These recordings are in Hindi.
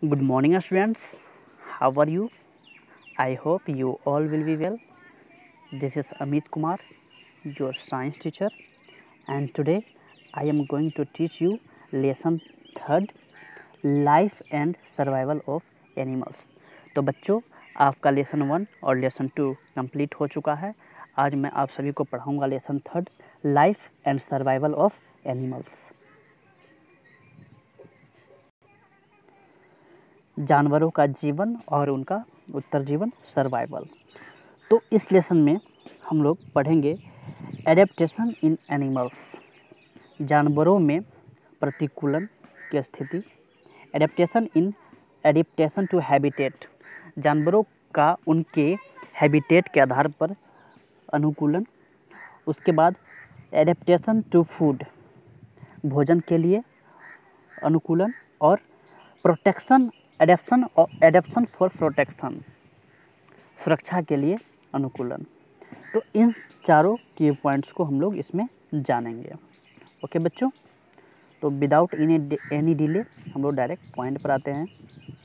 Good morning, students. How are you? I hope you all will be well. This is Amit Kumar, your science teacher, and today I am going to teach you lesson third, life and survival of animals. तो बच्चों, आपका लेसन 1 और लेसन 2 कंप्लीट हो चुका है। आज मैं आप सभी को पढ़ाऊंगा lesson third, life and survival of animals. जानवरों का जीवन और उनका उत्तरजीवन, सर्वाइवल। तो इस लेसन में हम लोग पढ़ेंगे एडेप्टेशन इन एनिमल्स, जानवरों में प्रतिकूलन की स्थिति। एडेप्टेशन टू हैबिटेट, जानवरों का उनके हैबिटेट के आधार पर अनुकूलन। उसके बाद एडेप्टेशन टू फूड, भोजन के लिए अनुकूलन। और एडेप्शन फॉर प्रोटेक्शन, सुरक्षा के लिए अनुकूलन। तो इन चारों की पॉइंट्स को हम लोग इसमें जानेंगे। ओके बच्चों, तो विदाउट एनी डिले हम लोग डायरेक्ट पॉइंट पर आते हैं।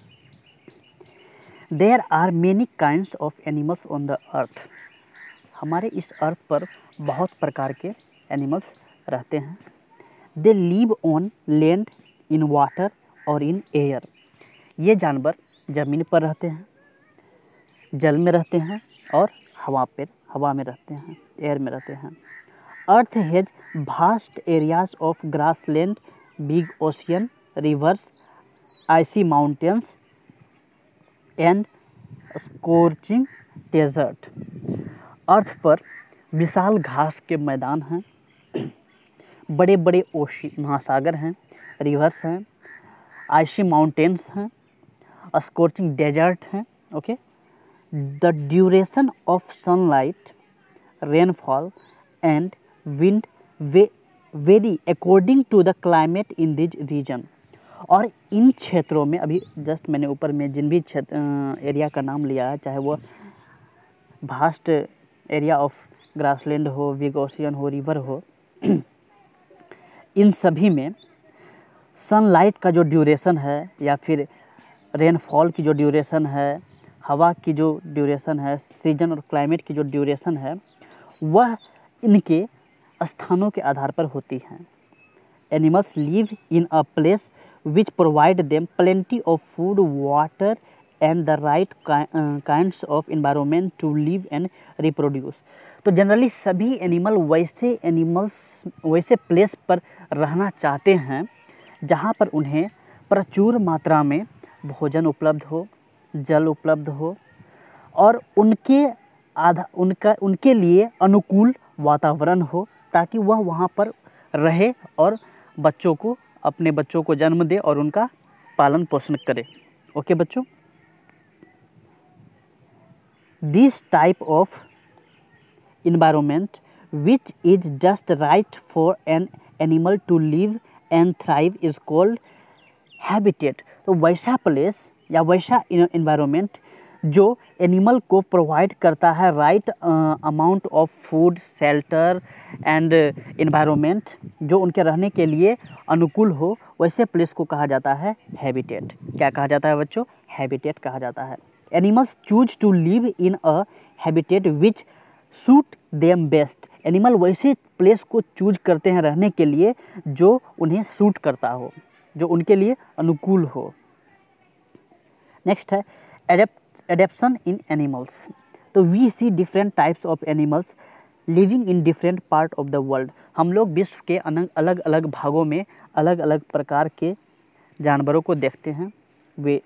There are many kinds of animals on the earth, हमारे इस अर्थ पर बहुत प्रकार के एनिमल्स रहते हैं। They live on land, in water और इन एयर, ये जानवर ज़मीन पर रहते हैं, जल में रहते हैं और हवा में रहते हैं, एयर में रहते हैं। Earth has vast areas of grassland, big ocean, rivers, icy mountains and scorching desert. Earth पर विशाल घास के मैदान हैं, बड़े बड़े महासागर हैं, रिवर्स हैं, आइसी माउंटेन्स हैं, स्कोर्चिंग डेजर्ट हैं। Okay, the duration of sunlight, rainfall and wind vary according to the climate in this region. और इन क्षेत्रों में, अभी जस्ट मैंने ऊपर में जिन भी एरिया का नाम लिया है, चाहे वो वास्ट एरिया ऑफ ग्रासलैंड हो, बिग ओशियन हो, रिवर हो, इन सभी में सनलाइट का जो ड्यूरेशन है या फिर रेनफॉल की जो ड्यूरेशन है, हवा की जो ड्यूरेशन है, सीजन और क्लाइमेट की जो ड्यूरेशन है, वह इनके स्थानों के आधार पर होती हैं। Animals live in a place which provide them plenty of food, water and the right kinds of environment to live and reproduce. तो जनरली सभी एनिमल वैसे प्लेस पर रहना चाहते हैं जहाँ पर उन्हें प्रचुर मात्रा में भोजन उपलब्ध हो, जल उपलब्ध हो और उनके लिए अनुकूल वातावरण हो, ताकि वह वहाँ पर रहे और अपने बच्चों को जन्म दे और उनका पालन पोषण करे। ओके बच्चों, this type of environment which is just right for an animal to live and thrive is called habitat। तो वैसा प्लेस या वैसा environment जो एनिमल को प्रोवाइड करता है right amount of food, shelter and environment, जो उनके रहने के लिए अनुकूल हो, वैसे प्लेस को कहा जाता है हैबिटेट। क्या कहा जाता है बच्चों? हैबिटेट कहा जाता है। Animals choose to live in a habitat which suit them best, animal वैसे प्लेस को चूज करते हैं रहने के लिए जो उन्हें सूट करता हो, जो उनके लिए अनुकूल हो। नेक्स्ट है एडेप्शन इन एनिमल्स। तो we see different types of animals living in different part of the world. हम लोग विश्व के अलग अलग भागों में अलग अलग प्रकार के जानवरों को देखते हैं। वे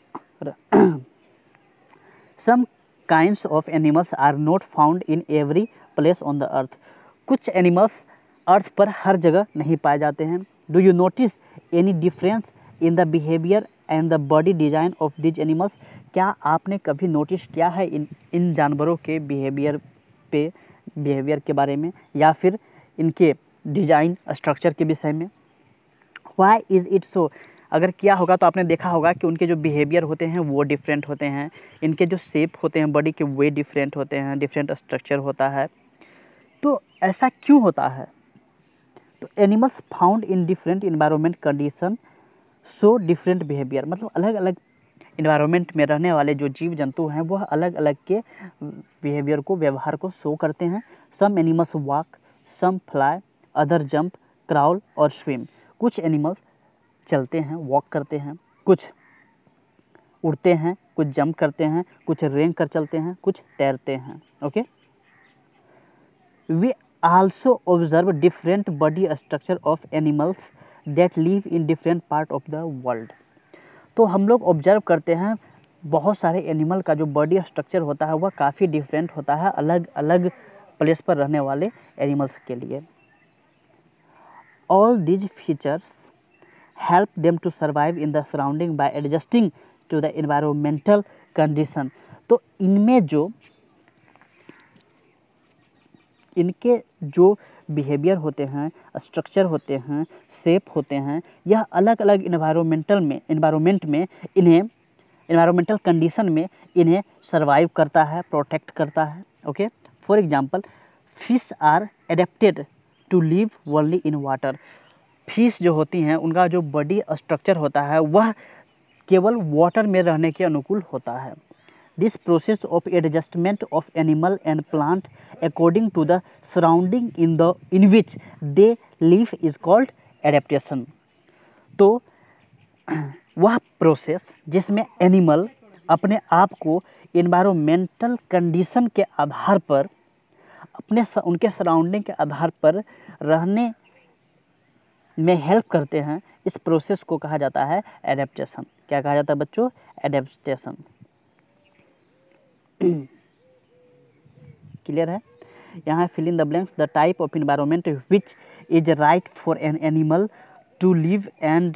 some kinds of animals are not found in every place on the earth. कुछ एनिमल्स अर्थ पर हर जगह नहीं पाए जाते हैं। Do you notice any difference in the behaviour and the body design of these animals? क्या आपने कभी नोटिस किया है इन जानवरों के बिहेवियर के बारे में या फिर इनके डिज़ाइन स्ट्रक्चर के विषय में? Why is it so? अगर किया होगा तो आपने देखा होगा कि उनके जो बिहेवियर होते हैं वो डिफरेंट होते हैं, इनके जो शेप होते हैं बॉडी के वे डिफरेंट होते हैं, डिफरेंट स्ट्रक्चर होता है। तो ऐसा क्यों होता है? तो animals found in different environment condition so different behaviour, मतलब अलग अलग इन्वायरमेंट में रहने वाले जो जीव जंतु हैं वह अलग अलग के बिहेवियर को, व्यवहार को शो करते हैं। Some animals walk, some fly, other jump, crawl और स्विम। कुछ एनिमल्स चलते हैं, वॉक करते हैं, कुछ उड़ते हैं, कुछ जंप करते हैं, कुछ रेंग कर चलते हैं, कुछ तैरते हैं। Okay, we also observe different body structure of animals that live in different part of the world. तो हम लोग ऑब्जर्व करते हैं बहुत सारे एनिमल का जो बॉडी स्ट्रक्चर होता है वह काफ़ी डिफरेंट होता है अलग अलग प्लेस पर रहने वाले एनिमल्स के लिए। All these features help them to survive in the surrounding by adjusting to the environmental condition. तो इनके जो बिहेवियर होते हैं, स्ट्रक्चर होते हैं, शेप होते हैं, यह अलग अलग एनवायरमेंट में इन्हें, एनवायरमेंटल कंडीशन में इन्हें सर्वाइव करता है, प्रोटेक्ट करता है। Okay, for example fish are adapted to live only in water. Fish जो होती हैं उनका जो बॉडी स्ट्रक्चर होता है वह केवल वाटर में रहने के अनुकूल होता है। This process of adjustment of animal and plant according to the surrounding in which they live is called adaptation। तो वह प्रोसेस जिसमें एनिमल अपने आप को एनवायरमेंटल कंडीशन के आधार पर, उनके सराउंडिंग के आधार पर रहने में हेल्प करते हैं, इस प्रोसेस को कहा जाता है एडेप्टेशन। क्या कहा जाता है बच्चों? एडेप्टेशन। क्लियर है? यहाँ fill in the blanks. The type of environment which is right for an animal to live and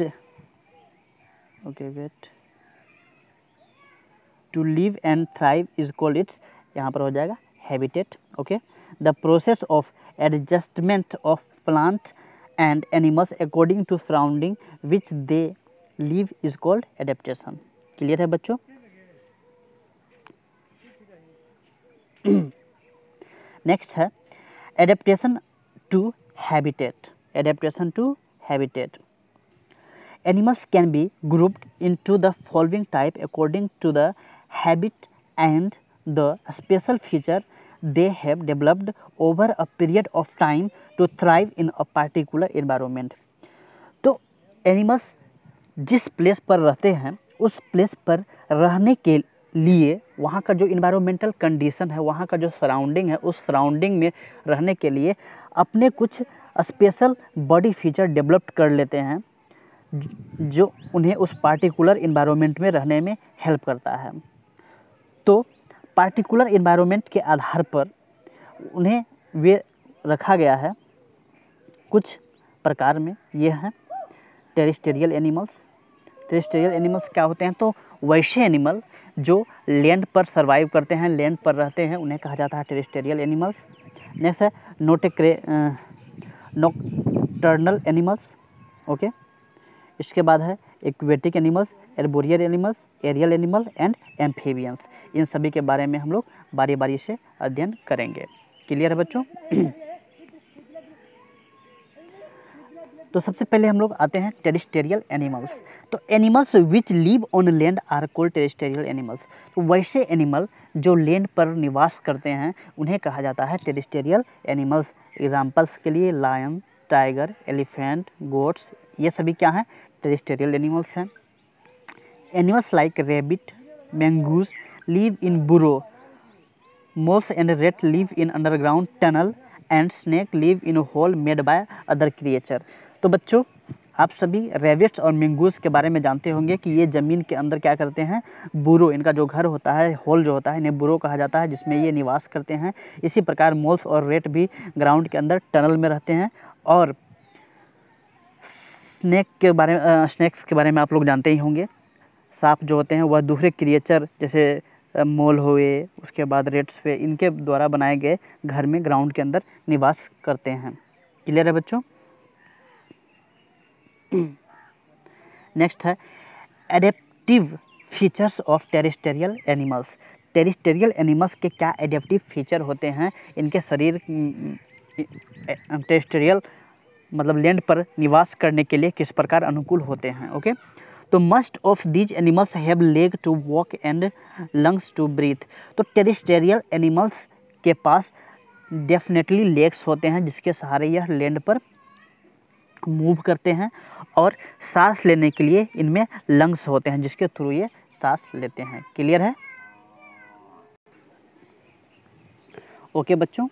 thrive is called its, यहाँ पर हो जाएगा habitat. Okay, the process of adjustment of plant and animals according to surrounding which they live is called adaptation. Clear है बच्चों? नेक्स्ट है adaptation to habitat. Adaptation to habitat. Animals can be grouped into the following type according to the habit and the special feature they have developed over a period of time to thrive in a particular environment। तो एनिमल्स जिस प्लेस पर रहते हैं उस प्लेस पर रहने के लिए वहाँ का जो इन्वायरमेंटल कंडीशन है, वहाँ का जो सराउंडिंग है, उस सराउंडिंग में रहने के लिए अपने कुछ स्पेशल बॉडी फीचर डेवलप कर लेते हैं जो उन्हें उस पार्टिकुलर इन्वायरमेंट में रहने में हेल्प करता है। तो पार्टिकुलर इन्वायरमेंट के आधार पर उन्हें वे रखा गया है कुछ प्रकार में। ये हैं टेरेस्ट्रियल एनिमल्स। टेरेस्ट्रियल एनिमल्स क्या होते हैं? तो वैसे एनिमल जो लैंड पर सर्वाइव करते हैं, लैंड पर रहते हैं, उन्हें कहा जाता है टेरेस्ट्रियल एनिमल्स। नेक्स्ट है नॉकटर्नल एनिमल्स। ओके, इसके बाद है aquatic animals, arboreal animals, aerial animal and amphibians. इन सभी के बारे में हम लोग बारी बारी से अध्ययन करेंगे। क्लियर है बच्चों? तो सबसे पहले हम लोग आते हैं टेरेस्ट्रियल एनिमल्स। तो animals which live on land are called terrestrial animals. तो वैसे एनिमल जो लैंड पर निवास करते हैं उन्हें कहा जाता है टेरेस्ट्रियल एनिमल्स। एग्जाम्पल्स के लिए लायन, टाइगर, एलिफेंट, गोट्स, ये सभी क्या हैं? टेरेस्ट्रियल एनिमल्स हैं। Animals like rabbit, mongoose live in burrow, moles and rat live in underground tunnel and snake live in hole made by other creature. तो बच्चों आप सभी रैबिट्स और मंगूस के बारे में जानते होंगे कि ये ज़मीन के अंदर क्या करते हैं? बुरो, इनका जो घर होता है, होल जो होता है, इन्हें बुरो कहा जाता है, जिसमें ये निवास करते हैं। इसी प्रकार मोल्स और रेट भी ग्राउंड के अंदर टनल में रहते हैं। और स्नेक्स के बारे में आप लोग जानते ही होंगे। सांप जो होते हैं वह दूसरे क्रिएचर जैसे मोल हुए, उसके बाद रेट्स हुए, इनके द्वारा बनाए गए घर में ग्राउंड के अंदर निवास करते हैं। क्लियर है बच्चों? नेक्स्ट है adaptive features of terrestrial animals. Terrestrial animals के क्या एडेप्टिव फीचर होते हैं? इनके शरीर टेरेस्ट्रियल मतलब लैंड पर निवास करने के लिए किस प्रकार अनुकूल होते हैं। ओके, तो most of these animals have leg to walk and lungs to breathe. तो टेरेस्टेरियल एनिमल्स के पास डेफिनेटली लेग्स होते हैं जिसके सहारे यह लैंड पर मूव करते हैं, और सांस लेने के लिए इनमें लंग्स होते हैं जिसके थ्रू ये सांस लेते हैं। क्लियर है? ओके बच्चों,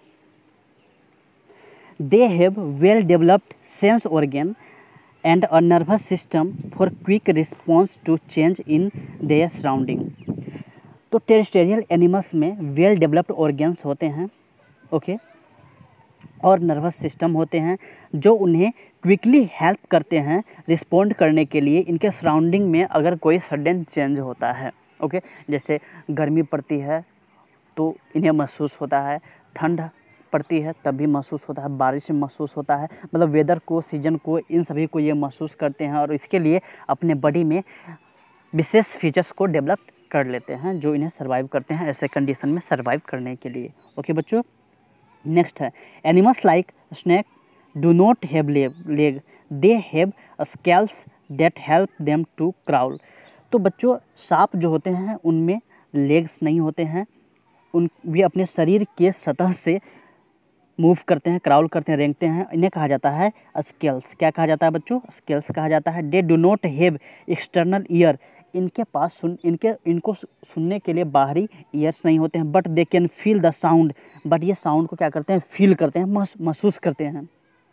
they have well developed sense organ and a nervous system for quick response to change in their surrounding. तो टेरेस्टेरियल एनिमल्स में वेल डेवलप्ड ऑर्गन्स होते हैं, ओके, और नर्वस सिस्टम होते हैं जो उन्हें क्विकली हेल्प करते हैं रिस्पॉन्ड करने के लिए इनके सराउंडिंग में अगर कोई सडन चेंज होता है, ओके। जैसे गर्मी पड़ती है तो इन्हें महसूस होता है, ठंड पड़ती है तब भी महसूस होता है, बारिश में महसूस होता है, मतलब वेदर को, सीजन को, इन सभी को ये महसूस करते हैं और इसके लिए अपने बॉडी में विशेष फीचर्स को डेवलप कर लेते हैं जो इन्हें सर्वाइव करते हैं ऐसे कंडीशन में सर्वाइव करने के लिए। ओके बच्चों, नेक्स्ट है animals like snake do not have leg, they have scales that help them to crawl. तो बच्चों सांप जो होते हैं उनमें लेग्स नहीं होते हैं, उन भी अपने शरीर के सतह से मूव करते हैं, क्राउल करते हैं, रेंगते हैं, इन्हें कहा जाता है स्केल्स। क्या कहा जाता है बच्चों? स्केल्स कहा जाता है। They do not have external ear, इनके पास इनको सुनने के लिए बाहरी ईयर्स नहीं होते हैं, but they can feel the sound, but ये साउंड को क्या करते हैं? फील करते हैं, महसूस करते हैं।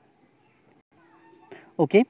Okay,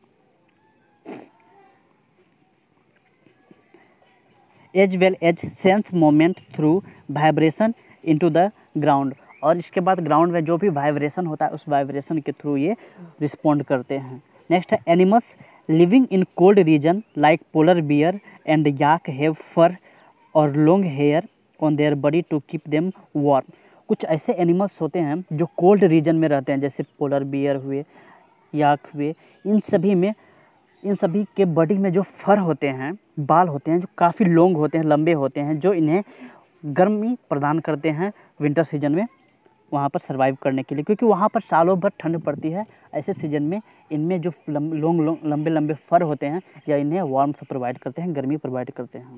as well as sense movement through vibration into the ground, और इसके बाद ग्राउंड में जो भी वाइब्रेशन होता है उस वाइब्रेशन के थ्रू ये रिस्पॉन्ड करते हैं। नेक्स्ट है animals living in cold region like polar bear and yak have fur और long hair on their body to keep them warm. कुछ ऐसे एनिमल्स होते हैं जो कोल्ड रीजन में रहते हैं, जैसे पोलर बियर हुए, याक हुए, इन सभी के बॉडी में जो फर होते हैं, बाल होते हैं जो काफ़ी लॉन्ग होते हैं, लंबे होते हैं, जो इन्हें गर्मी प्रदान करते हैं विंटर सीजन में वहाँ पर सर्वाइव करने के लिए, क्योंकि वहाँ पर सालों भर ठंड पड़ती है। ऐसे सीजन में इनमें जो लंबे लंबे फर होते हैं या इन्हें वार्मथ प्रोवाइड करते हैं, गर्मी प्रोवाइड करते हैं।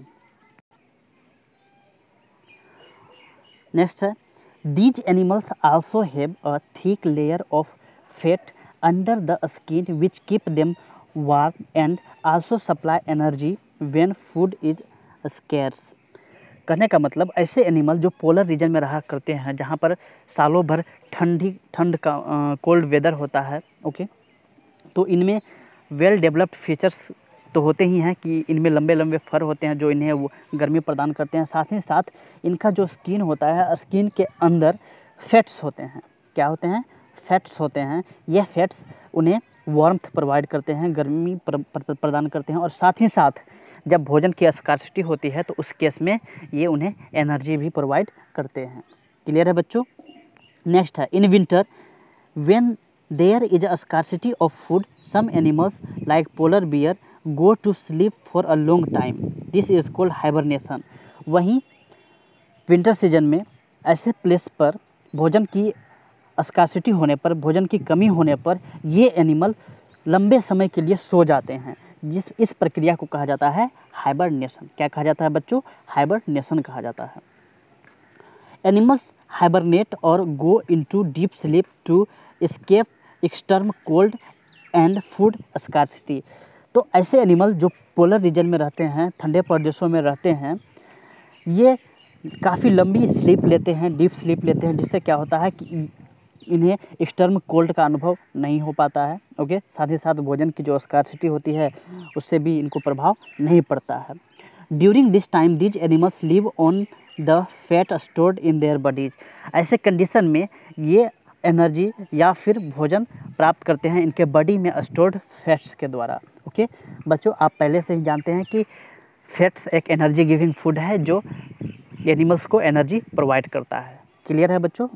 नेक्स्ट है these animals also have a thick layer of fat under the skin which keep them warm and also supply energy when food is scarce. कहने का मतलब ऐसे एनिमल जो पोलर रीजन में रहा करते हैं जहाँ पर सालों भर ठंड का कोल्ड वेदर होता है, ओके, तो इनमें वेल डेवलप्ड फीचर्स तो होते ही हैं कि इनमें लंबे लंबे फर होते हैं जो इन्हें वो गर्मी प्रदान करते हैं। साथ ही साथ इनका जो स्किन होता है, स्किन के अंदर फैट्स होते हैं। क्या होते हैं? फैट्स होते हैं। यह फैट्स उन्हें वार्मथ प्रोवाइड करते हैं, गर्मी प्रदान करते हैं, और साथ ही साथ जब भोजन की स्कार्सिटी होती है तो उस केस में ये उन्हें एनर्जी भी प्रोवाइड करते हैं। क्लियर है बच्चों? नेक्स्ट है in winter when there is a scarcity of food some animals like polar bear go to sleep for a long time, this is called hibernation. वहीं विंटर सीजन में ऐसे प्लेस पर भोजन की स्कार्सिटी होने पर, भोजन की कमी होने पर ये एनिमल लंबे समय के लिए सो जाते हैं, इस प्रक्रिया को कहा जाता है हाइबरनेशन। क्या कहा जाता है बच्चों? हाइबरनेशन कहा जाता है। एनिमल्स हाइबरनेट और go into deep sleep to escape extreme cold and food scarcity. तो ऐसे एनिमल जो पोलर रीजन में रहते हैं, ठंडे प्रदेशों में रहते हैं, ये काफ़ी लंबी स्लीप लेते हैं, डीप स्लीप लेते हैं, जिससे क्या होता है कि इन्हें एक्सटर्म कोल्ड का अनुभव नहीं हो पाता है, ओके। साथ ही साथ भोजन की जो स्कार्सिटी होती है उससे भी इनको प्रभाव नहीं पड़ता है। During this time these animals live on the fat stored in their bodies. ऐसे कंडीशन में ये एनर्जी या फिर भोजन प्राप्त करते हैं इनके बॉडी में स्टोर्ड फैट्स के द्वारा, ओके। बच्चों आप पहले से ही जानते हैं कि फैट्स एक एनर्जी गिविंग फूड है जो एनिमल्स को एनर्जी प्रोवाइड करता है। क्लियर है बच्चों?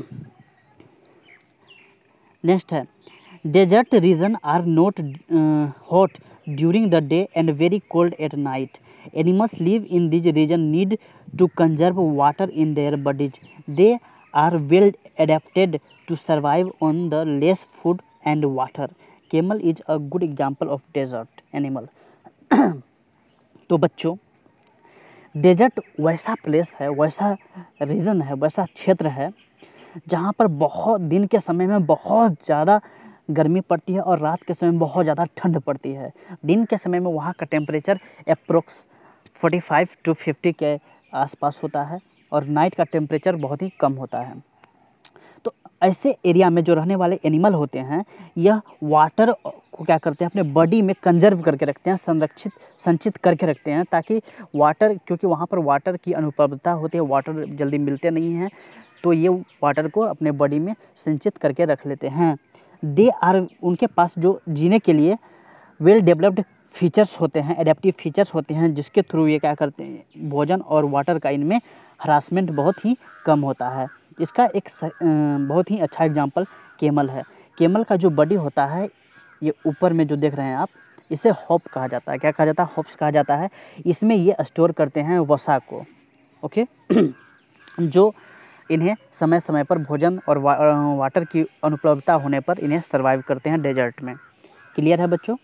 नेक्स्ट है desert region are not hot during the day and very cold at night. Animals live in this region need to conserve water in their bodies. They are well adapted to survive on the less food and water. Camel is a good example of desert animal. तो बच्चों, डेजर्ट वैसा प्लेस है, वैसा रीजन है, वैसा क्षेत्र है जहाँ पर बहुत दिन के समय में बहुत ज़्यादा गर्मी पड़ती है और रात के समय में बहुत ज़्यादा ठंड पड़ती है। दिन के समय में वहाँ का टेम्परेचर अप्रोक्स 45 to 50 के आसपास होता है और नाइट का टेम्परेचर बहुत ही कम होता है। तो ऐसे एरिया में जो रहने वाले एनिमल होते हैं, यह वाटर को क्या करते हैं, अपने बॉडी में कंजर्व करके रखते हैं, संचित करके रखते हैं, ताकि वाटर, क्योंकि वहाँ पर वाटर की अनुपलब्धता होती है, वाटर जल्दी मिलते नहीं हैं, तो ये वाटर को अपने बॉडी में संचित करके रख लेते हैं। दे आर, उनके पास जो जीने के लिए वेल डेवलप्ड फीचर्स होते हैं, एडेप्टिव फीचर्स होते हैं, जिसके थ्रू ये क्या करते हैं, भोजन और वाटर का इनमें हरासमेंट बहुत ही कम होता है। इसका एक बहुत ही अच्छा एग्जांपल केमल है। केमल का जो बॉडी होता है, ये ऊपर में जो देख रहे हैं आप, इसे हॉप कहा जाता है। क्या कहा जाता है? हॉप्स कहा जाता है। इसमें ये स्टोर करते हैं वसा को, ओके जो इन्हें समय समय पर भोजन और वाटर की अनुपलब्धता होने पर इन्हें सर्वाइव करते हैं डेजर्ट में। क्लियर है बच्चों?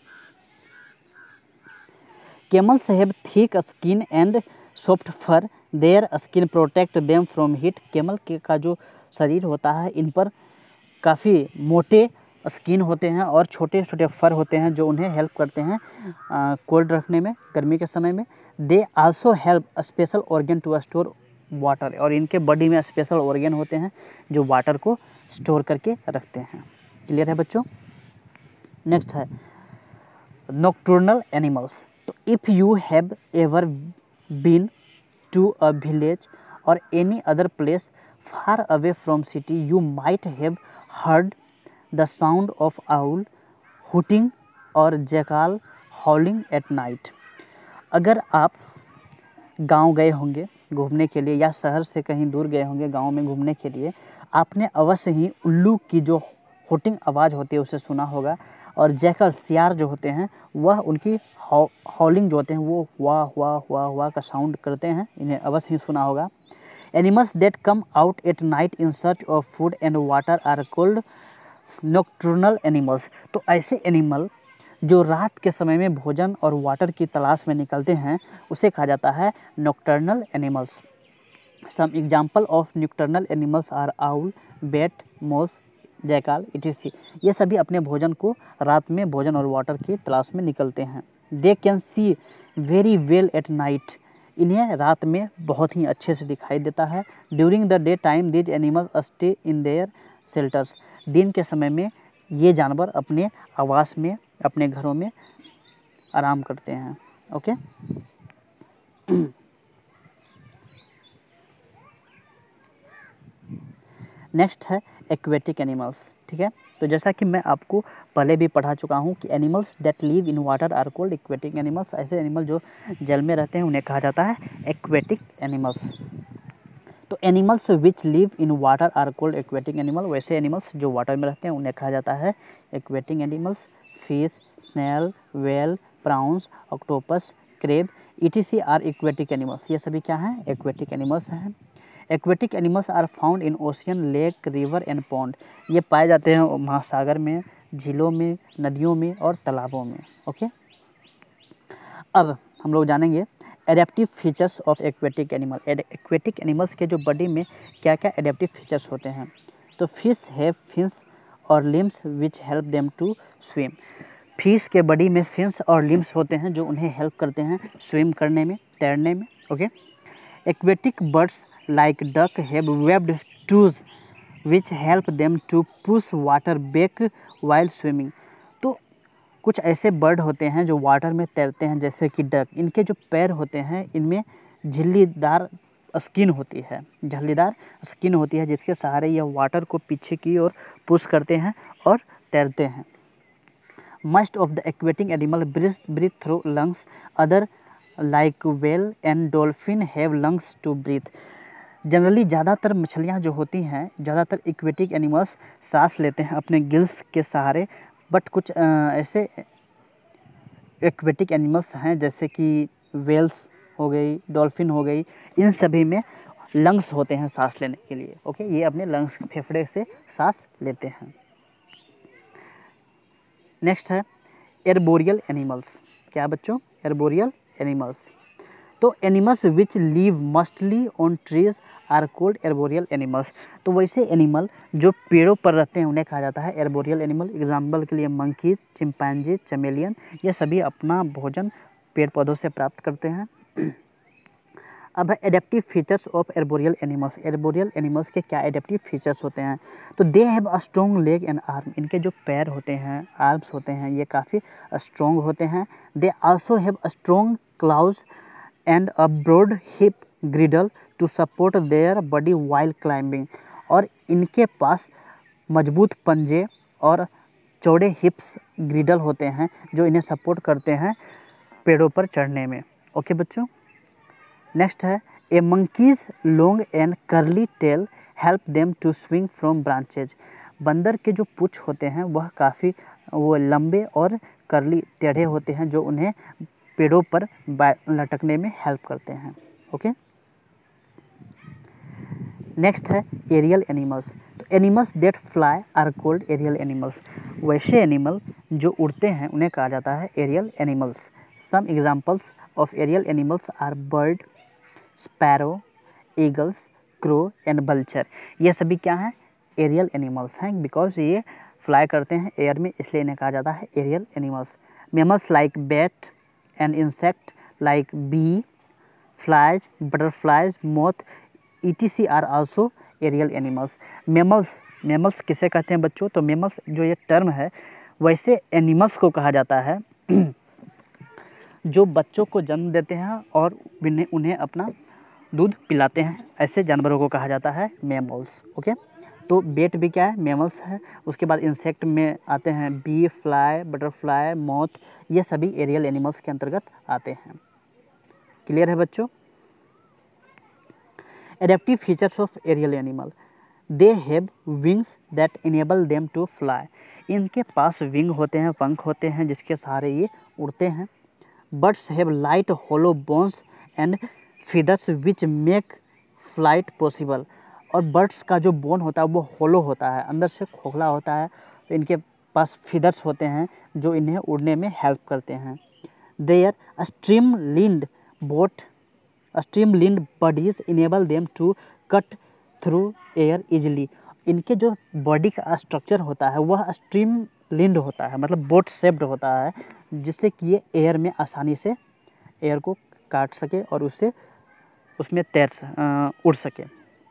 Camels have thick skin and soft fur. Their skin protect them from heat. Camel का जो शरीर होता है, इन पर काफ़ी मोटे स्किन होते हैं और छोटे छोटे फर होते हैं जो उन्हें हेल्प करते हैं कोल्ड रखने में, गर्मी के समय में। They also help special organ to store water, और इनके बॉडी में स्पेशल ऑर्गन होते हैं जो वाटर को स्टोर करके रखते हैं। क्लियर है बच्चों? नेक्स्ट है नॉकटर्नल एनिमल्स। तो if you have ever been to a village और any other place far away from city, you might have heard the sound of owl hooting और जैकाल हॉलिंग एट नाइट। अगर आप गांव गए होंगे घूमने के लिए या शहर से कहीं दूर गए होंगे गांव में घूमने के लिए, आपने अवश्य ही उल्लू की जो हुटिंग आवाज़ होती है उसे सुना होगा, और जैकल सियार जो होते हैं वह उनकी हॉलिंग जो होते हैं वो वाह वाह वाह वाह का साउंड करते हैं, इन्हें अवश्य ही सुना होगा। Animals that come out at night in search of food and water are called nocturnal animals. तो ऐसे एनिमल जो रात के समय में भोजन और वाटर की तलाश में निकलते हैं उसे कहा जाता है nocturnal animals. Some example of nocturnal animals are owl, bat, moth, jackal etc. ये सभी अपने भोजन को रात में भोजन और वाटर की तलाश में निकलते हैं। They can see very well at night. इन्हें रात में बहुत ही अच्छे से दिखाई देता है। During the day time these animals stay in their shelters. दिन के समय में ये जानवर अपने आवास में, अपने घरों में आराम करते हैं। ओके नेक्स्ट है एक्वेटिक एनिमल्स। ठीक है, तो जैसा कि मैं आपको पहले भी पढ़ा चुका हूँ कि animals that live in water are called aquatic animals. ऐसे एनिमल जो जल में रहते हैं उन्हें कहा जाता है एक्वेटिक एनिमल्स। तो animals which live in water are called aquatic animal. वैसे एनिमल्स जो वाटर में रहते हैं उन्हें कहा जाता है aquatic animals. Fish, snail, whale, prawns, octopus, crab etc are aquatic animals. ये सभी क्या हैं? एक्वेटिक एनिमल्स हैं। Aquatic animals are found in ocean, lake, river and pond. ये पाए जाते हैं महासागर में, झीलों में, नदियों में और तालाबों में। ओके, अब हम लोग जानेंगे adaptive features of aquatic animal. Aquatic animals के जो बॉडी में क्या क्या एडेप्टिव फीचर्स होते हैं। तो फिश हैव फिन्स और limbs which help them to swim. Fish के बॉडी में फिन्स और लिम्स होते हैं जो उन्हें हेल्प करते हैं स्विम करने में, तैरने में। Okay, aquatic birds like duck have webbed toes which help them to push water back while swimming. तो कुछ ऐसे बर्ड होते हैं जो वाटर में तैरते हैं जैसे कि डक। इनके जो पैर होते हैं इनमें झिल्लीदार स्किन होती है, झिल्लीदार स्किन होती है जिसके सहारे यह वाटर को पीछे की ओर पुश करते हैं और तैरते हैं। Most of the aquatic animal breathe through lungs. Other like whale and dolphin have lungs to breathe. Generally ज़्यादातर मछलियाँ जो होती हैं, ज़्यादातर एक्वेटिक एनिमल्स सांस लेते हैं अपने गिल्स के सहारे, बट कुछ ऐसे एक्वेटिक एनिमल्स हैं जैसे कि व्हेल्स हो गई, डॉल्फिन हो गई, इन सभी में लंग्स होते हैं सांस लेने के लिए। ओके, ये अपने लंग्स, फेफड़े से सांस लेते हैं। नेक्स्ट है एर्बोरियल एनिमल्स। क्या बच्चों? Arboreal animals. तो animals which live mostly on trees are called arboreal animals. तो वैसे एनिमल जो पेड़ों पर रहते हैं उन्हें कहा जाता है एर्बोरियल एनिमल। एग्जाम्पल के लिए मंकीज, चिंपैंजी, चमेलियन, ये सभी अपना भोजन पेड़ पौधों से प्राप्त करते हैं। अब है adaptive features of arboreal animals. Arboreal animals के क्या एडेप्टिव फीचर्स होते हैं? तो they have a strong leg and arm. इनके जो पैर होते हैं, आर्म्स होते हैं, ये काफ़ी स्ट्रॉन्ग होते हैं। They also have a strong claws and a broad hip girdle to support their body while climbing. और इनके पास मजबूत पंजे और चौड़े हिप्स ग्रिडल होते हैं जो इन्हें सपोर्ट करते हैं पेड़ों पर चढ़ने में। ओके बच्चों, नेक्स्ट है a monkeys long and curly tail help them to swing from branches. बंदर के जो पूँछ होते हैं वह काफ़ी लंबे और कर्ली टेढ़े होते हैं जो उन्हें पेड़ों पर लटकने में हेल्प करते हैं। ओके, नेक्स्ट है एरियल एनिमल्स। तो animals that fly are called aerial animals. वैसे एनिमल जो उड़ते हैं उन्हें कहा जाता है aerial animals. Some examples of aerial animals are bird, sparrow, eagles, crow and vulture. ये सभी क्या हैं? एरियल एनिमल्स हैं, बिकॉज ये फ्लाई करते हैं एयर में, इसलिए इन्हें कहा जाता है aerial animals. Mammals like bat and insect like bee, flies, butterflies, moth etc are also aerial animals. Mammals किसे कहते हैं बच्चों? तो मेमल्स जो ये टर्म है वैसे एनिमल्स को कहा जाता है जो बच्चों को जन्म देते हैं और उन्हें अपना दूध पिलाते हैं, ऐसे जानवरों को कहा जाता है मेमल्स। ओके, तो बेट भी क्या है? मेमल्स है। उसके बाद इंसेक्ट में आते हैं बी, फ्लाई, बटरफ्लाई, मोथ, ये सभी एरियल एनिमल्स के अंतर्गत आते हैं। क्लियर है बच्चों? Adaptive features of aerial animal, they have wings that enable them to fly. इनके पास विंग होते हैं, पंख होते हैं जिसके सहारे ये उड़ते हैं। Birds have light hollow bones and feathers which make flight possible. और बर्ड्स का जो बोन होता है वो होलो होता है, अंदर से खोखला होता है। तो इनके पास फीदर्स होते हैं जो इन्हें उड़ने में हेल्प करते हैं। Their streamlined bodies enable them to cut through air easily. इनके जो बॉडी का स्ट्रक्चर होता है वह स्ट्रीमलिन्ड होता है, मतलब बोट शेप्ड होता है, जिससे कि ये एयर में आसानी से एयर को काट सके और उसमें उड़ सके।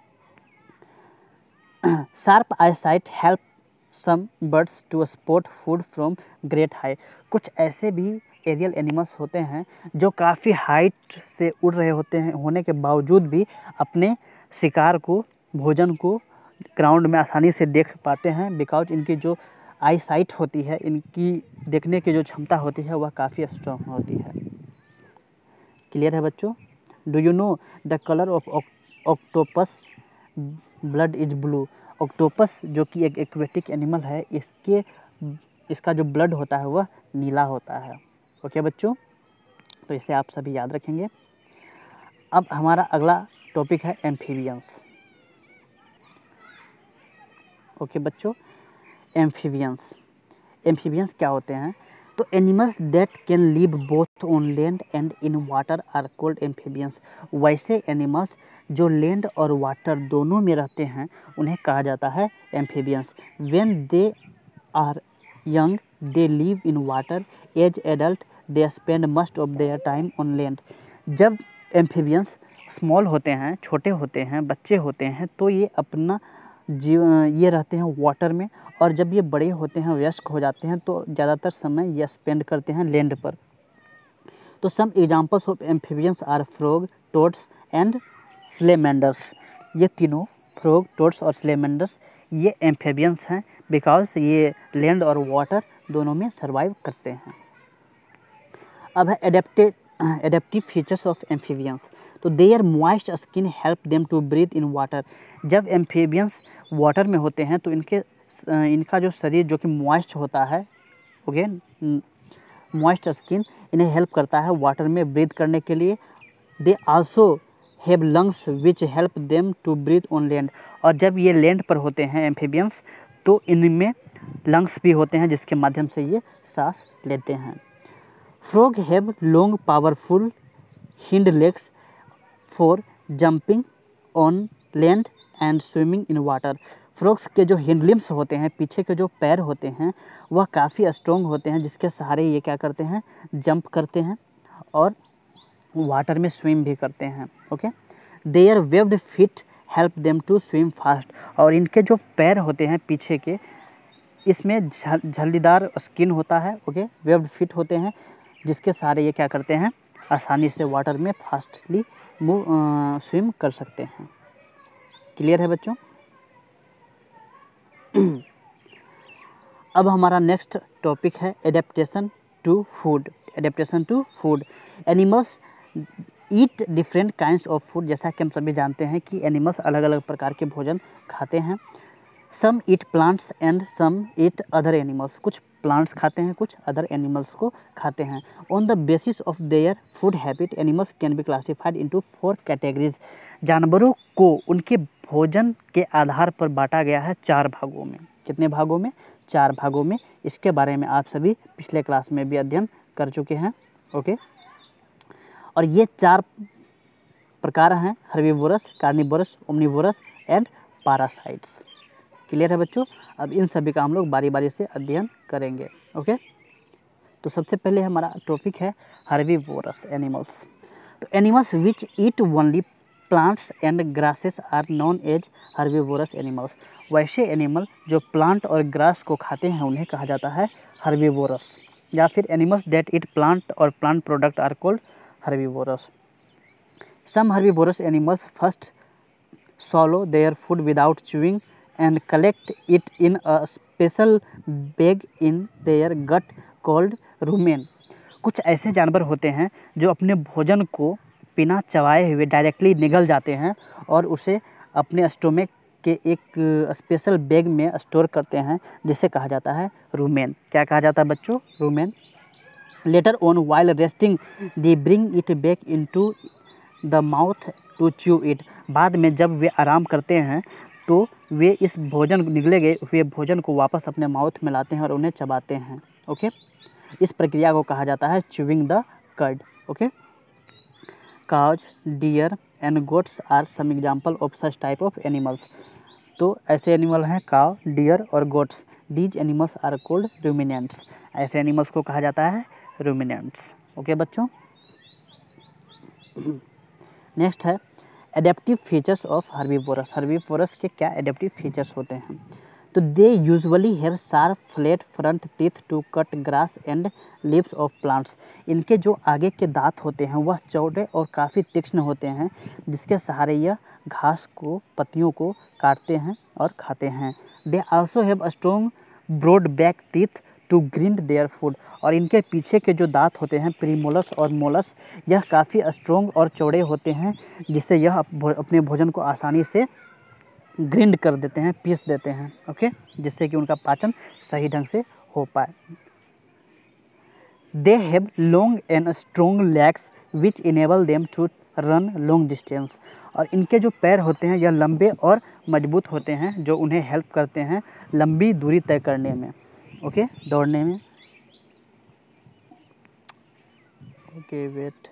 Sharp eyesight help some birds to spot food from great height. कुछ ऐसे भी एरियल एनिमल्स होते हैं जो काफ़ी हाइट से उड़ रहे होने के बावजूद भी अपने शिकार को, भोजन को ग्राउंड में आसानी से देख पाते हैं, बिकॉज इनकी जो आई साइट होती है, इनकी देखने की जो क्षमता होती है वह काफ़ी स्ट्रॉन्ग होती है। क्लियर है बच्चों? Do you know the colour of octopus blood is blue. Octopus जो कि एक एक्वेटिक एनिमल है, इसका जो ब्लड होता है वह नीला होता है। ओके बच्चों, तो इसे आप सभी याद रखेंगे। अब हमारा अगला टॉपिक है एम्फीबियंस। ओके बच्चों, एम्फीबियंस क्या होते हैं? तो animals that can live both on land and in water are called amphibians. वैसे एनिमल्स जो लैंड और वाटर दोनों में रहते हैं उन्हें कहा जाता है amphibians. When they are young they live in water, as adult they spend most of their time on land. जब एम्फीबियंस स्मॉल होते हैं, छोटे होते हैं, बच्चे होते हैं, तो ये अपना ये रहते हैं वाटर में, और जब ये बड़े होते हैं, वयस्क हो जाते हैं, तो ज़्यादातर समय ये स्पेंड करते हैं लैंड पर। तो some examples of amphibians are frog, toads and salamanders. ये तीनों फ्रॉग, टोड्स और स्लेमेंडर्स ये एम्फीबियंस हैं, बिकॉज ये लैंड और वाटर दोनों में सर्वाइव करते हैं। अब है एडेप्टिव फीचर्स ऑफ एम्फीबियंस। तो their moist skin help them to breathe in water. जब एम्फीबियंस वाटर में होते हैं तो इनका जो शरीर जो कि मॉइस्ट होता है, ओके, मॉइस्ट स्किन इन्हें हेल्प करता है वाटर में ब्रीथ करने के लिए। They also have lungs which help them to breathe on land. और जब ये लैंड पर होते हैं एम्फीबियंस, तो इनमें लंग्स भी होते हैं जिसके माध्यम से ये सांस लेते हैं। Frog have long powerful hind legs for jumping on land and swimming in water. Frogs के जो हिंड लिम्स होते हैं, पीछे के जो पैर होते हैं, वह काफ़ी स्ट्रॉन्ग होते हैं, जिसके सहारे ये क्या करते हैं, जंप करते हैं और वाटर में स्विम भी करते हैं। Okay, their webbed feet help them to swim fast. और इनके जो पैर होते हैं पीछे के, इसमें झल्लीदार स्किन होता है। ओके, वेव्ड फीट होते हैं, जिसके सहारे ये क्या करते हैं, आसानी से वाटर में फास्टली स्विम कर सकते हैं। क्लियर है बच्चों? अब हमारा नेक्स्ट टॉपिक है adaptation to food. Adaptation to food. Animals eat different kinds of food. जैसा कि हम सभी जानते हैं कि एनिमल्स अलग अलग प्रकार के भोजन खाते हैं। Some eat plants and some eat other animals. कुछ प्लांट्स खाते हैं, कुछ अदर एनिमल्स को खाते हैं। On the basis of their food habit animals can be classified into 4 categories. जानवरों को उनके भोजन के आधार पर बांटा गया है 4 भागों में। कितने भागों में? 4 भागों में। इसके बारे में आप सभी पिछले क्लास में भी अध्ययन कर चुके हैं। ओके, और ये 4 प्रकार हैं, herbivorous, carnivorous, omnivorous and parasites. Clear है बच्चों? अब इन सभी का हम लोग बारी बारी से अध्ययन करेंगे। ओके, तो सबसे पहले हमारा टॉपिक है हर्बीवोरस एनिमल्स। तो animals which eat only plants and grasses are known as herbivorous animals. वैसे एनिमल जो प्लांट और ग्रास को खाते हैं उन्हें कहा जाता है हर्बीवोरस, या फिर एनिमल्स दैट ईट प्लांट और plant product are called herbivorous. Some herbivorous animals first swallow their food without chewing and collect it in a special bag in their gut called rumen। कुछ ऐसे जानवर होते हैं जो अपने भोजन को बिना चबाए हुए डायरेक्टली निगल जाते हैं और उसे अपने स्टोमक के एक स्पेशल बैग में स्टोर करते हैं, जिसे कहा जाता है रूमेन। क्या कहा जाता है बच्चों? Rumen. Later on while resting they bring it back into the mouth to chew it. बाद में जब वे आराम करते हैं तो वे इस भोजन निगले गए हुए भोजन को वापस अपने माउथ में लाते हैं और उन्हें चबाते हैं। ओके, इस प्रक्रिया को कहा जाता है chewing the cud. Okay, cows, deer and goats are some example of such type of animals. तो ऐसे एनिमल हैं काउ, डियर और goats. These animals are called ruminants. ऐसे एनिमल्स को कहा जाता है रूमिनेंट्स। ओके बच्चों, नेक्स्ट है adaptive features of herbivorous. Herbivorous के क्या एडेप्टिव फीचर्स होते हैं? तो they usually have sharp flat front teeth to cut grass and leaves of plants. इनके जो आगे के दांत होते हैं वह चौड़े और काफ़ी तीक्ष्ण होते हैं, जिसके सहारे यह घास को, पत्तियों को काटते हैं और खाते हैं। They also have a strong broad back teeth to grind their food. और इनके पीछे के जो दांत होते हैं, प्रीमोलस और मोलस, यह काफ़ी स्ट्रॉन्ग और चौड़े होते हैं, जिससे यह अपने भोजन को आसानी से ग्रिंड कर देते हैं, पीस देते हैं। ओके, जिससे कि उनका पाचन सही ढंग से हो पाए। They have long and strong legs which enable them to run long distance. और इनके जो पैर होते हैं यह लंबे और मजबूत होते हैं, जो उन्हें हेल्प करते हैं लंबी दूरी तय करने में। ओके, दौड़ने में। Okay, wait.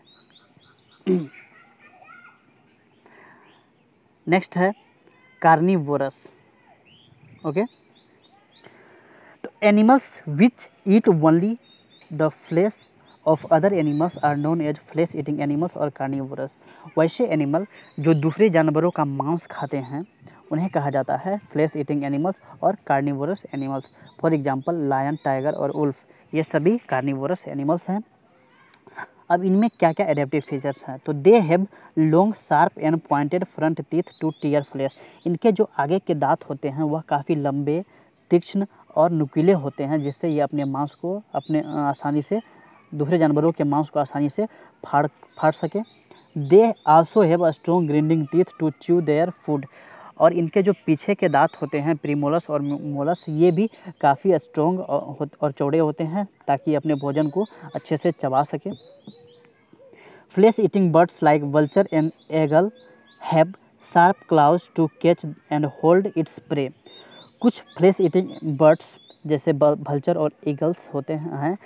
नेक्स्ट है कार्निवोरस। ओके, तो animals which eat only the flesh of other animals are known as flesh eating animals और कार्निवोरस। वैसे एनिमल जो दूसरे जानवरों का मांस खाते हैं उन्हें कहा जाता है फ्लेश ईटिंग एनिमल्स और carnivorous animals. For example lion, tiger और उल्फ, ये सभी कार्निवोरस एनिमल्स हैं। अब इनमें क्या क्या एडेप्टिव फीचर्स हैं? तो they have long sharp and pointed front teeth to tear flesh. इनके जो आगे के दांत होते हैं वह काफ़ी लंबे, तीक्ष्ण और नुकीले होते हैं, जिससे ये अपने मांस को आसानी से, दूसरे जानवरों के मांस को आसानी से फाड़ सके। They also have a strong grinding teeth to chew their food. और इनके जो पीछे के दांत होते हैं, प्रीमोलस और मोलस, ये भी काफ़ी स्ट्रॉन्ग और चौड़े होते हैं, ताकि अपने भोजन को अच्छे से चबा सके। Flesh eating birds like vulture and eagle have sharp claws to catch and hold its prey. कुछ फ्लेश ईटिंग बर्ड्स जैसे वल्चर और ईगल्स होते हैं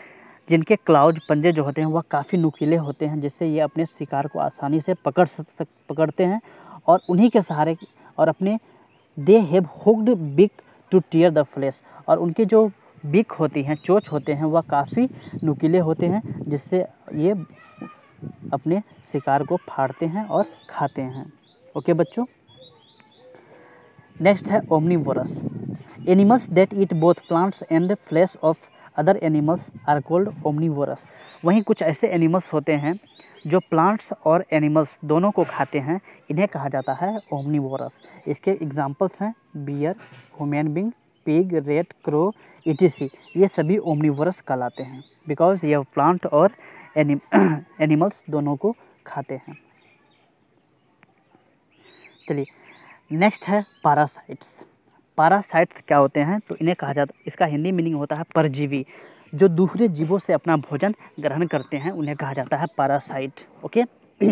जिनके क्लाउज पंजे जो होते हैं वह काफ़ी नुकीले होते हैं, जिससे ये अपने शिकार को आसानी से पकड़ते हैं और उन्हीं के सहारे और अपने they have hooked beak to tear the flesh, और उनके जो बिक होती हैं, चोंच होते हैं, वह काफ़ी नुकीले होते हैं, जिससे ये अपने शिकार को फाड़ते हैं और खाते हैं। ओके बच्चों, नेक्स्ट है omnivorous. Animals that eat both plants and flesh of other animals are called omnivorous. वहीं कुछ ऐसे एनिमल्स होते हैं जो प्लांट्स और एनिमल्स दोनों को खाते हैं, इन्हें कहा जाता है ओमनीवोरस। इसके एग्जांपल्स हैं bear, human being, pig, rat, crow, etc. ये सभी ओमनीवोरस कहलाते हैं बिकॉज ये प्लांट और एनिमल्स दोनों को खाते हैं। चलिए नेक्स्ट है पैरासाइट्स। पैरासाइट्स क्या होते हैं? तो इन्हें कहा जाता, इसका हिंदी मीनिंग होता है परजीवी। जो दूसरे जीवों से अपना भोजन ग्रहण करते हैं उन्हें कहा जाता है पैरासाइट। ओके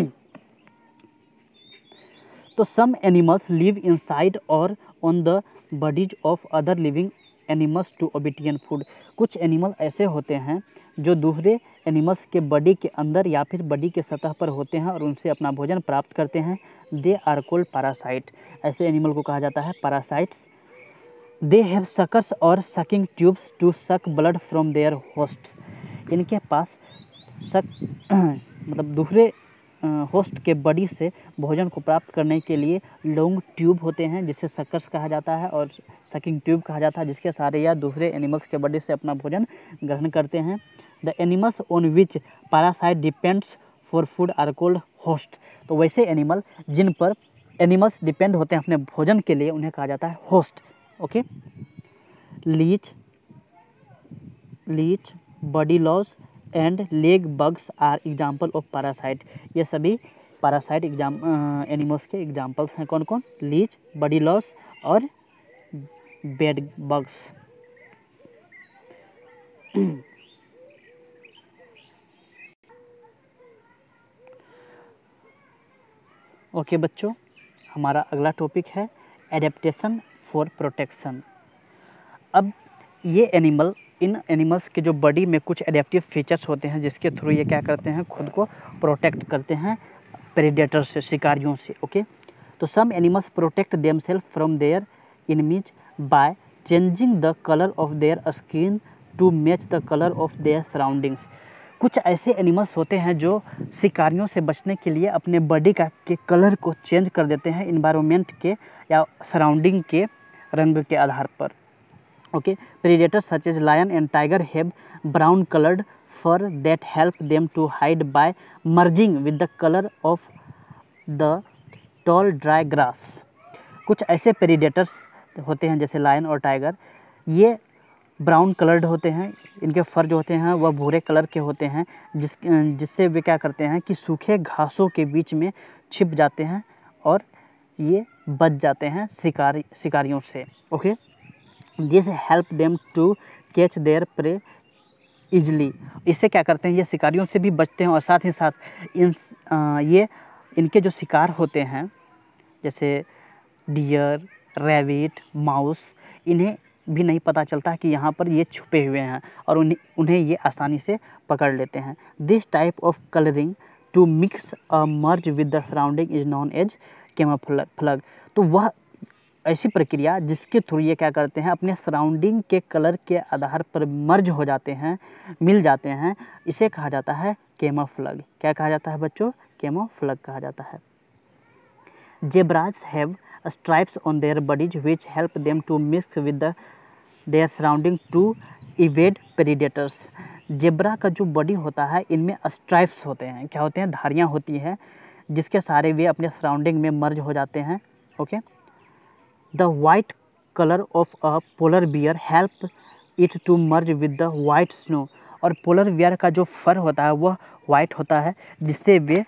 तो सम एनिमल्स लिव इनसाइड और on the bodies of other living animals to obtain food. कुछ एनिमल ऐसे होते हैं जो दूसरे एनिमल्स के बॉडी के अंदर या फिर बॉडी के सतह पर होते हैं और उनसे अपना भोजन प्राप्त करते हैं। They are called parasite. ऐसे एनिमल को कहा जाता है पैरासाइट्स। दे हैव सकर्स और sucking tubes to suck blood from their hosts. इनके पास मतलब दूसरे होस्ट के बॉडी से भोजन को प्राप्त करने के लिए लॉन्ग ट्यूब होते हैं, जिसे सकर्स कहा जाता है, और सकिंग ट्यूब कहा जाता है, जिसके सहारे या दूसरे एनिमल्स के बॉडी से अपना भोजन ग्रहण करते हैं। The animals on which parasite depends for food are called host. तो वैसे एनिमल जिन पर एनिमल्स डिपेंड होते हैं अपने भोजन के लिए उन्हें कहा जाता है host. Okay leech, body lice and leg bugs are example of parasite. ये सभी पैरासाइट एनिमल्स के एग्जाम्पल्स हैं। कौन कौन? लीच, बॉडी लॉस और बेड बग्स। ओके बच्चों, हमारा अगला टॉपिक है एडेप्टेशन फॉर प्रोटेक्शन। अब ये एनिमल, इन एनिमल्स के जो बॉडी में कुछ एडेप्टिव फीचर्स होते हैं जिसके थ्रू ये क्या करते हैं, खुद को प्रोटेक्ट करते हैं प्रेडेटर से, शिकारियों से। ओके तो some animals protect themselves from their enemies by changing the colour of their skin to match the colour of their surroundings. कुछ ऐसे एनिमल्स होते हैं जो शिकारियों से बचने के लिए अपने बॉडी के कलर को चेंज कर देते हैं इन्वायरमेंट के या सराउंडिंग के रंग के आधार पर। Okay predators such as lion and tiger have brown coloured fur that help them to hide by merging with the colour of the tall dry grass. कुछ ऐसे प्रेडेटर्स होते हैं जैसे लायन और टाइगर, ये ब्राउन कलर्ड होते हैं, इनके फर जो होते हैं वह भूरे कलर के होते हैं, जिससे वे क्या करते हैं कि सूखे घासों के बीच में छिप जाते हैं और ये बच जाते हैं शिकारियों से। Okay this help them to catch their prey easily. इससे क्या करते हैं, ये शिकारियों से भी बचते हैं और साथ ही साथ ये इनके जो शिकार होते हैं जैसे डियर, रैबिट, माउस, इन्हें भी नहीं पता चलता कि यहाँ पर ये छुपे हुए हैं और उन्हें ये आसानी से पकड़ लेते हैं। This type of colouring to mix a merge with the surrounding is known as camouflage. तो वह ऐसी प्रक्रिया जिसके थ्रू ये क्या करते हैं, अपने सराउंडिंग के कलर के आधार पर मर्ज हो जाते हैं, मिल जाते हैं, इसे कहा जाता है कैमोफ्लेज। क्या कहा जाता है बच्चों? कैमोफ्लेज कहा जाता है। Zebras have stripes on their bodies which help them to mix with their surrounding to evade predators। Zebra का जो बॉडी होता है इनमें स्ट्राइप्स होते हैं। क्या होते हैं? धारियाँ होती हैं जिसके सहारे वे अपने सराउंडिंग में मर्ज हो जाते हैं। Okay the white colour of a polar bear help it to merge with the white snow. और पोलर बियर का जो फर होता है वह वाइट होता है, जिससे वे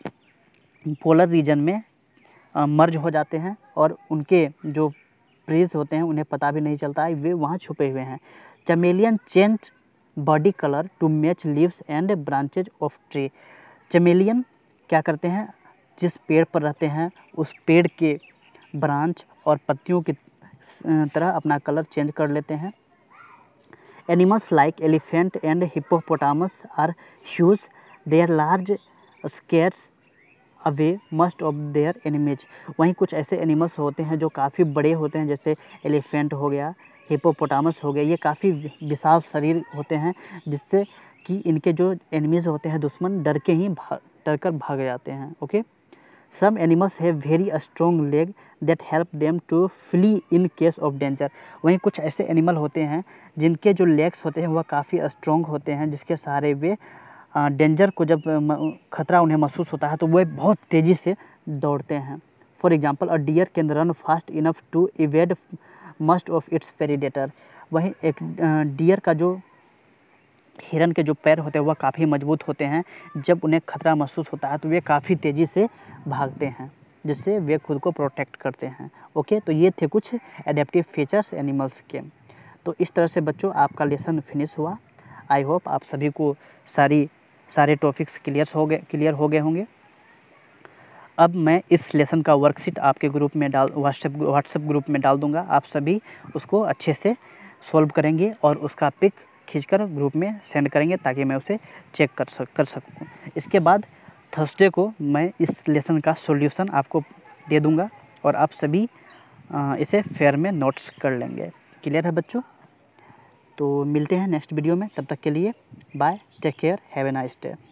पोलर रीजन में मर्ज हो जाते हैं और उनके जो प्रेज होते हैं उन्हें पता भी नहीं चलता है, वे वहाँ छुपे हुए हैं। Chameleon change body colour to match leaves and branches of tree. Chameleon क्या करते हैं, जिस पेड़ पर रहते हैं उस पेड़ के ब्रांच और पत्तियों की तरह अपना कलर चेंज कर लेते हैं। Animals like elephant and hippopotamus are huge, their large scares away most of their enemies. वहीं कुछ ऐसे एनिमल्स होते हैं जो काफ़ी बड़े होते हैं, जैसे एलिफेंट हो गया, हिप्पोपोटामस हो गया, ये काफ़ी विशाल शरीर होते हैं, जिससे कि इनके जो एनिमीज़ होते हैं, दुश्मन डर कर भाग जाते हैं। Okay, some animals have very strong leg that help them to flee in case of danger. वहीं कुछ ऐसे एनिमल होते हैं जिनके जो लेग्स होते हैं वह काफ़ी स्ट्रॉन्ग होते हैं, जिसके सहारे वे डेंजर को जब खतरा उन्हें महसूस होता है तो वे बहुत तेज़ी से दौड़ते हैं। For example, a deer can run fast enough to evade most of its predator. वहीं एक डियर का जो हिरन के जो पैर होते हैं वह काफ़ी मजबूत होते हैं, जब उन्हें खतरा महसूस होता है तो वे काफ़ी तेज़ी से भागते हैं, जिससे वे खुद को प्रोटेक्ट करते हैं। ओके, तो ये थे कुछ एडेप्टिव फीचर्स एनिमल्स के। तो इस तरह से बच्चों आपका लेसन फिनिश हुआ। आई होप आप सभी को सारे टॉपिक्स क्लियर हो गए होंगे। अब मैं इस लेसन का वर्कशीट आपके ग्रुप में व्हाट्सएप ग्रुप में डाल दूंगा। आप सभी उसको अच्छे से सॉल्व करेंगे और उसका पिक खींचकर ग्रुप में सेंड करेंगे ताकि मैं उसे चेक कर सकूं। इसके बाद थर्सडे को मैं इस लेसन का सॉल्यूशन आपको दे दूंगा और आप सभी इसे फेयर में नोट्स कर लेंगे। क्लियर है बच्चों? तो मिलते हैं नेक्स्ट वीडियो में, तब तक के लिए bye, take care, have a nice day.